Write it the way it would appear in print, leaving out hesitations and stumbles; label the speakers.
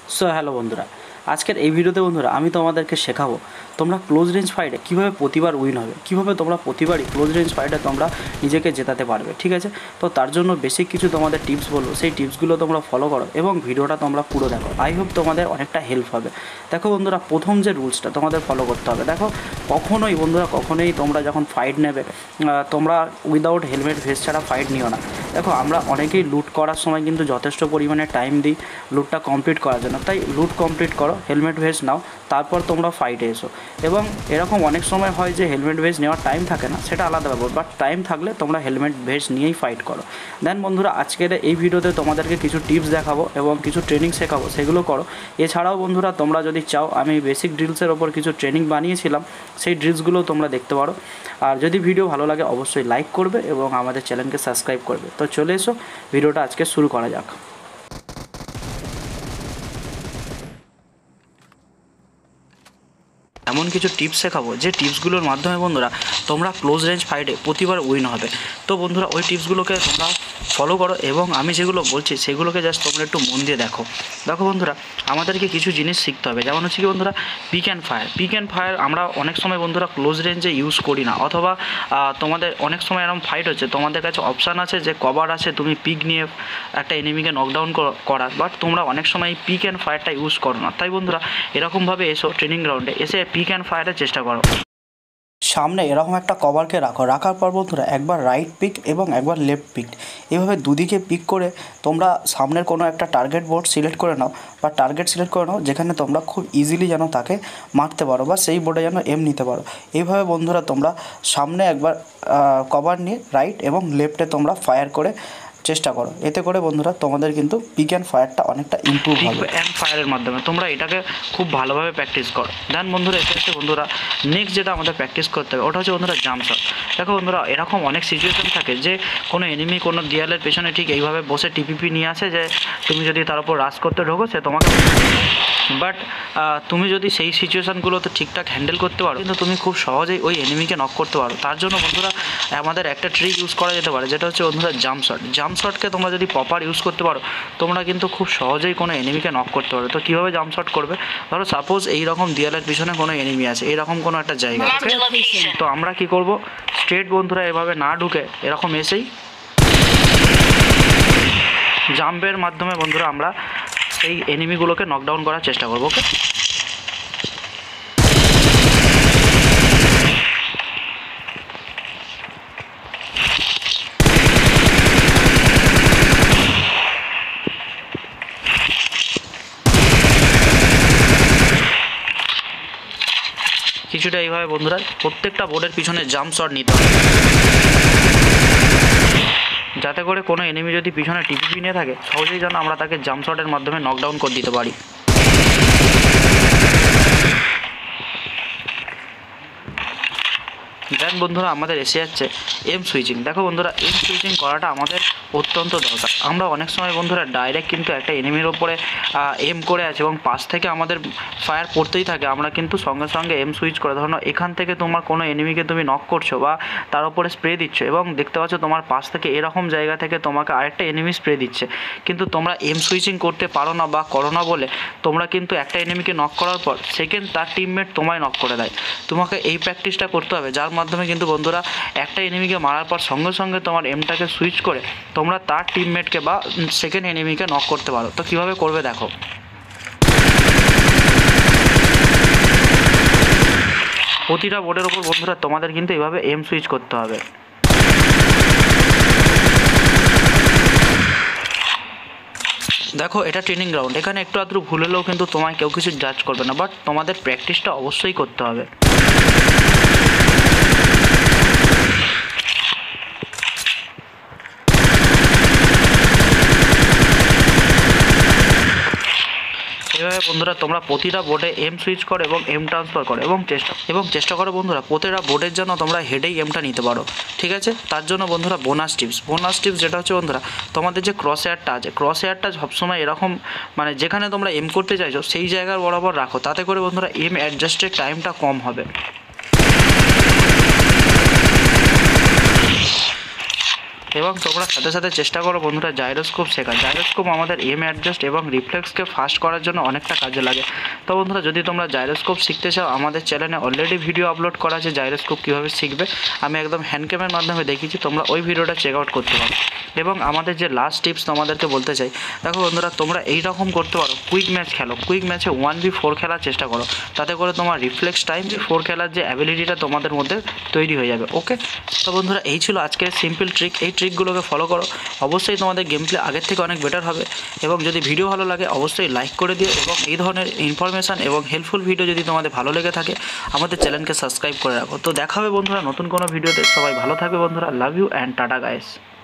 Speaker 1: So hello বন্ধুরা, আজকের এই ভিডিওতে বন্ধুরা আমি তোমাদেরকে শেখাবো তোমরা ক্লোজ রেঞ্জ ফাইটে কীভাবে প্রতিবার উইন হবে, কীভাবে তোমরা প্রতিবারই ক্লোজ রেঞ্জ ফাইটে তোমরা নিজেকে জেতাতে পারবে। ঠিক আছে, তো তার জন্য বেসিক কিছু তোমাদের টিপস বলবো, সেই টিপসগুলো তোমরা ফলো করো এবং ভিডিওটা তোমরা পুরো দেখো। আই হোপ তোমাদের অনেকটা হেল্প হবে। দেখো বন্ধুরা, প্রথম যে রুলসটা তোমাদের ফলো করতে হবে, দেখো কখনোই তোমরা যখন ফাইট নেবে তোমরা উইদাউট হেলমেট ভেস্ট ছাড়া ফাইট নিও না। দেখো আমরা অনেকেই লুট করার সময় কিন্তু যথেষ্ট পরিমাণে টাইম দিই লুটটা কমপ্লিট করার জন্য, তাই লুট কমপ্লিট করো, হেলমেট ভেস্ট নাও, তারপর তোমরা ফাইটে এসো। এবং এরকম অনেক সময় হয় যে হেলমেট ভেস্ট নেওয়ার টাইম থাকে না, সেটা আলাদা ব্যাপার, বাট টাইম থাকলে তোমরা হেলমেট ভেস্ট নিয়েই ফাইট করো। দেন বন্ধুরা, আজকের এই ভিডিওতে তোমাদেরকে কিছু টিপস দেখাবো এবং কিছু ট্রেনিং শেখাবো, সেগুলো করো। এছাড়াও বন্ধুরা, তোমরা যদি চাও, আমি বেসিক ড্রিলসের ওপর কিছু ট্রেনিং বানিয়েছিলাম, সেই ড্রিলসগুলোও তোমরা দেখতে পারো। আর যদি ভিডিও ভালো লাগে অবশ্যই লাইক করবে এবং আমাদের চ্যানেলকে সাবস্ক্রাইব করবে। তো চলে এসো, ভিডিওটা আজকে শুরু করা যাক। এমন কিছু টিপস শেখাবো যে টিপসগুলোর মাধ্যমে বন্ধুরা তোমরা ক্লোজ রেঞ্জ ফাইটে প্রতিবার উইন হবে। তো বন্ধুরা, ওই টিপসগুলোকে তোমরা ফলো করো এবং আমি যেগুলো বলছি সেগুলোকে জাস্ট তোমরা একটু মন দিয়ে দেখো। বন্ধুরা, আমাদেরকে কিছু জিনিস শিখতে হবে, যেমন হচ্ছে কি বন্ধুরা, পিক অ্যান্ড ফায়ার আমরা অনেক সময় বন্ধুরা ক্লোজ রেঞ্জে ইউজ করি না, অথবা তোমাদের অনেক সময় এরকম ফাইট হচ্ছে, তোমাদের কাছে অপশান আছে যে কভার আছে, তুমি পিক নিয়ে একটা এনিমিকে নকডাউন করার, বাট তোমরা অনেক সময় এই পিক অ্যান্ড ফায়ারটা ইউজ করো না। তাই বন্ধুরা, এরকমভাবে এসো ট্রেনিং গ্রাউন্ডে, এসে পিক অ্যান্ড ফায়ারের চেষ্টা করো। সামনে এরকম একটা কভারকে রাখার পর বন্ধুরা একবার রাইট পিক এবং একবার লেফট পিক, এভাবে দুদিকে পিক করে তোমরা সামনের কোনো একটা টার্গেট বোর্ড সিলেক্ট করে নাও বা টার্গেট সিলেক্ট করে নাও, যেখানে তোমরা খুব ইজিলি যেন তাকে মারতে পারো বা সেই বোর্ডে যেন এম নিতে পারো। এইভাবে বন্ধুরা তোমরা সামনে একবার কভার নিয়ে রাইট এবং লেফটে তোমরা ফায়ার করে চেষ্টা করো। এতে করে বন্ধুরা তোমাদের কিন্তু পিক অ্যান্ড ফায়ারটা অনেকটা ইমপ্রুভ হবে। পিক অ্যান্ড ফায়ারের মাধ্যমে তোমরা এটাকে খুব ভালোভাবে প্র্যাকটিস করো। দেন বন্ধুরা, এসে বন্ধুরা নেক্সট যেটা আমাদের প্র্যাকটিস করতে হবে ওটা হচ্ছে বন্ধুরা জাম্প শট। দেখো বন্ধুরা, এরকম অনেক সিচুয়েশন থাকে যে কোনো এনিমি কোনো দেয়ালের পেছনে ঠিক এইভাবে বসে টিপিপি নিয়ে আসে যে তুমি যদি তার উপর রাশ করতে ঢোকো সে তোমাকে, বাট তুমি যদি সেই সিচুয়েশানগুলোতে ঠিকঠাক হ্যান্ডেল করতে পারো কিন্তু তুমি খুব সহজেই ওই এনিমিকে নক করতে পারো। তার জন্য বন্ধুরা আমাদের একটা ট্রিক ইউজ করা যেতে পারে, যেটা হচ্ছে বন্ধুরা জাম্প শটকে তোমরা যদি প্রপার ইউজ করতে পারো তোমরা কিন্তু খুব সহজেই কোনো এনিমিকে নক করতে পারো। তো কীভাবে জাম্প শট করবে, ধরো সাপোজ এইরকম দেয়ালের পিছনে কোনো এনিমি আছে, এইরকম কোনো একটা জায়গা, তো আমরা কি করব, স্ট্রেট বন্ধুরা এভাবে না ঢুকে এরকম এসেই জাম্পের মাধ্যমে বন্ধুরা আমরা সেই এনিমিগুলোকে নকডাউন করার চেষ্টা করবো। ওকে, কিছুটা এইভাবে বন্ধুরা প্রত্যেকটা বোর্ডের পিছনে জাম্প শট নিতে হবে, যাতে করে কোনো এনিমি যদি পিছনে টিপিপি নিয়ে থাকে সহজেই যেন আমরা তাকে জাম্প শটের মাধ্যমে নকডাউন করে দিতে পারি। দেন বন্ধুরা আমাদের এসে যাচ্ছে এম সুইচিং। দেখো বন্ধুরা, এম সুইচিং করাটা আমাদের অত্যন্ত দরকার। আমরা অনেক সময় বন্ধুরা ডাইরেক্ট কিন্তু একটা এনিমির ওপরে এম করে আছে এবং পাশ থেকে আমাদের ফায়ার পড়তেই থাকে, আমরা কিন্তু সঙ্গে সঙ্গে এম সুইচ করে, ধরো এখান থেকে তোমার কোনো এনিমিকে তুমি নক করছো বা তার উপরে স্প্রে দিচ্ছ এবং দেখতে পাচ্ছ তোমার পাশ থেকে এরকম জায়গা থেকে তোমাকে আরেকটা এনিমি স্প্রে দিচ্ছে, কিন্তু তোমরা এম সুইচিং করতে পারো না বা করো না বলে তোমরা কিন্তু একটা এনিমিকে নক করার পর সেকেন্ড তার টিমমেট তোমায় নক করে দেয়। তোমাকে এই প্র্যাকটিসটা করতে হবে, যার মাধ্যমে কিন্তু বন্ধুরা একটা এনিমিকে মারার পর সঙ্গে সঙ্গে তোমার এমটাকে সুইচ করে তোমরা তার টিমমেটকে বা সেকেন্ড এনিমিকে নক করতে পারো। তো কীভাবে করবে দেখো, প্রতিটা বোর্ডের ওপর বন্ধুরা তোমাদের কিন্তু এইভাবে এম সুইচ করতে হবে। দেখো, এটা ট্রেনিং গ্রাউন্ড, এখানে একটু আধটু ভুল হলেও কিন্তু তোমায় কেউ কিছু জাজ করবে না, বাট তোমাদের প্র্যাকটিসটা অবশ্যই করতে হবে। এভাবে বন্ধুরা তোমরা প্রতিটা বোর্ডে এম সুইচ করো এবং এম ট্রান্সফার করো এবং চেষ্টা করো বন্ধুরা প্রতিটা বোর্ডের জন্য তোমরা হেডেই এমটা নিতে পারো। ঠিক আছে, তার জন্য বন্ধুরা বোনাস টিপস যেটা হচ্ছে বন্ধুরা তোমাদের যে ক্রস এয়ারটা আছে, ক্রস এয়ারটা সবসময় এরকম মানে যেখানে তোমরা এম করতে চাইছো সেই জায়গার বরাবর রাখো, তাতে করে বন্ধুরা এম অ্যাডজাস্টের টাইমটা কম হবে। এবং তোমরা সাথে সাথে চেষ্টা করো বন্ধুরা জাইরোস্কোপ শেখা। জাইরোস্কোপ আমাদের এম অ্যাডজাস্ট এবং রিফ্লেক্সকে ফাস্ট করার জন্য অনেকটা কাজে লাগে। তো বন্ধুরা যদি তোমরা জাইরোস্কোপ শিখতে চাও, আমাদের চ্যানেলে অলরেডি ভিডিও আপলোড করা আছে জাইরোস্কোপ কীভাবে শিখবে, আমি একদম হ্যান্ডক্যামের মাধ্যমে দেখিয়েছি, তোমরা ওই ভিডিওটা চেক আউট করতে পারো। এবং আমাদের যে লাস্ট টিপস তোমাদেরকে বলতে চাই, দেখো বন্ধুরা তোমরা এই রকম করতে পারো, কুইক ম্যাচ খেলো, কুইক ম্যাচে 1v4 খেলার চেষ্টা করো, তাতে করে তোমার রিফ্লেক্স টাইম 4 খেলার যে অ্যাবিলিটিটা তোমাদের মধ্যে তৈরি হয়ে যাবে। ওকে, তো বন্ধুরা এই ছিল আজকের সিম্পল ট্রিক। এই ট্রিকগুলোকে ফলো করো, অবশ্যই তোমাদের গেম প্লে আগের থেকে অনেক বেটার হবে। এবং যদি ভিডিও ভালো লাগে অবশ্যই লাইক করে দিও, এবং এই ধরনের ইনফরমেশান এবং হেল্পফুল ভিডিও যদি তোমাদের ভালো লেগে থাকে আমাদের চ্যানেলকে সাবস্ক্রাইব করে রাখো। তো দেখা হবে বন্ধুরা নতুন কোনো ভিডিওতে। সবাই ভালো থাকবে বন্ধুরা, love you and tata guys.